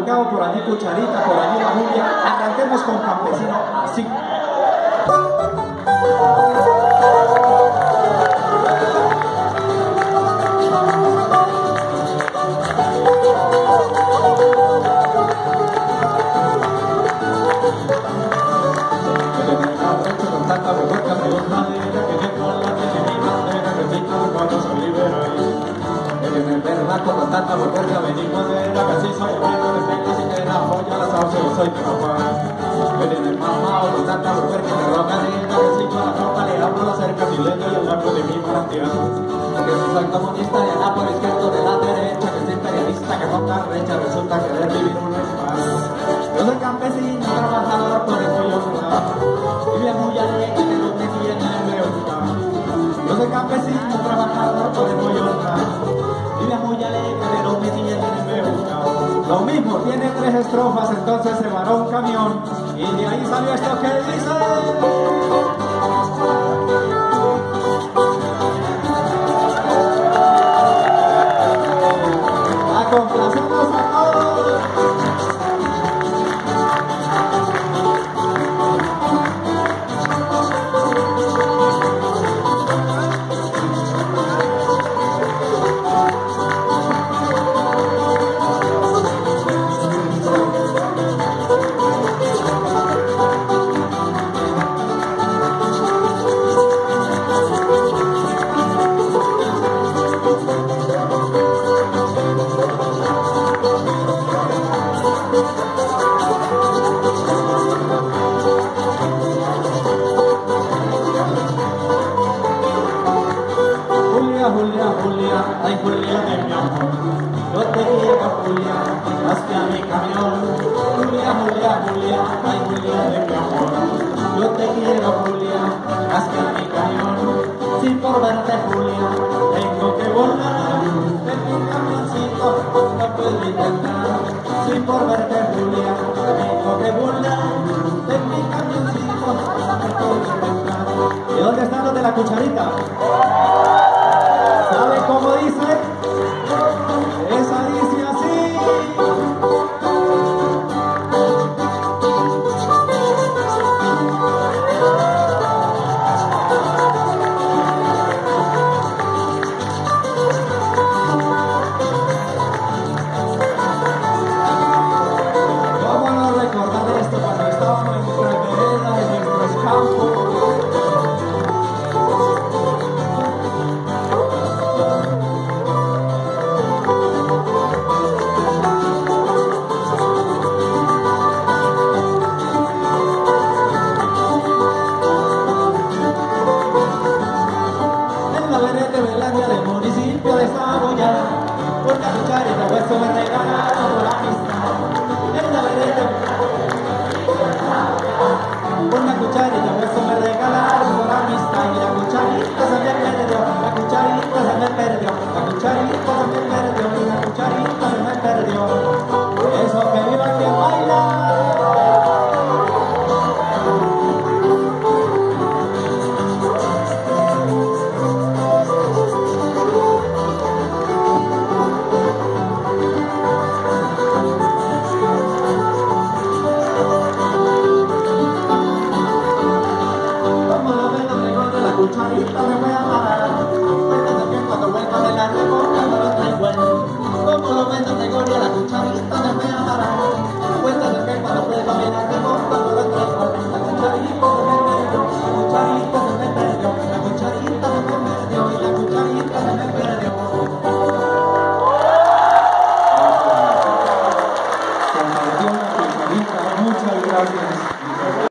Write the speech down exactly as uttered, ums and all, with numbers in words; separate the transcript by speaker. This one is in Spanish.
Speaker 1: Fulgado, por allí Cucharita, por allí la Julia. Arranquemos con Campesino así. Con tanta volverse a venir madera, que así soy amigo de gente sin que la joya la sauce, yo soy capaz. Ven el mamá, con tanta mujer que me roca linda, que si con la tropa le hablo acerca si le doy el blanco de mi manantial. Que si soy comunista y anda por izquierdo de la derecha, que soy imperialista, que no carrecha, resulta que de vivir uno es más. Yo soy campesino, trabajador, por eso yo soy nada. Y bien muy alegre, que no me tiene me gusta. Yo soy campesino, trabajador, por eso yo soy Vive muy alegre, pero me tiene me gusta. Lo mismo, tiene tres estrofas, entonces se varó un camión y de ahí salió esto que dice. A complacernos a todos. Julia, Julia, ay Julia de mi amor, yo te quiero Julia, más que a mi camión. Julia, Julia, Julia, ay Julia de mi amor, yo te quiero Julia, más que a mi camión. Si por verte Julia, tengo que volar, en mi camioncito no puedo intentar. Si por verte Julia, tengo que volar, en mi camioncito no puedo intentar. ¿Y dónde están los de la Cucharita? ¿Sabe cómo dice? Esa dice así. ¿Cómo no recordar esto cuando estábamos en nuestras veredas, en nuestros campos? Del municipio de Saboya, por la cucharita hueso me regalaron por amistad. En la vereda, por la cucharita hueso me regalaron por amistad. Y la cucharita se me perdió, la cucharita se me perdió, la cucharita